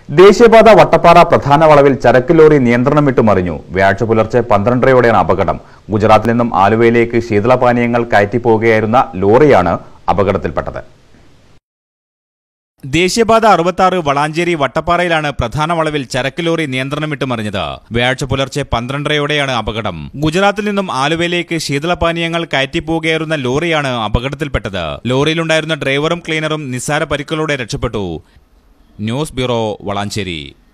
ദേശീയപാത വട്ടപ്പാറ പ്രധാന വളവിൽ ചരക്ക് ലോറി നിയന്ത്രണം വിട്ടു മറിഞ്ഞു. വ്യാഴാഴ്ച പുലർച്ചെ 12:30-ഓടെയാണ് അപകടം. ഗുജറാത്തിൽ നിന്നും ആലുവയിലേക്ക് ശീതളപാനീയങ്ങൾ കയറ്റി പോവുകയായിരുന്ന ലോറിയാണ് അപകടത്തിൽപ്പെട്ടത്. ദേശീയപാത 66 വളാഞ്ചേരി വട്ടപ്പാറയിലാണ് പ്രധാന വളവിൽ ചരക്ക് ലോറി നിയന്ത്രണം വിട്ടു മറിഞ്ഞത്. വ്യാഴാഴ്ച പുലർച്ചെ 12:30-ഓടെയാണ് അപകടം. ഗുജറാത്തിൽ നിന്നും ആലുവയിലേക്ക് ശീതളപാനീയങ്ങൾ കയറ്റിപ്പോകുകയായിരുന്ന ലോറിയാണ് അപകടത്തിൽപ്പെട്ടത്. ലോറിയിലുണ്ടായിരുന്ന ഡ്രൈവറും ക്ലീനറും നിസ്സാര പരിക്കുകളോടെ രക്ഷപ്പെട്ടു. News bureau Valanchery.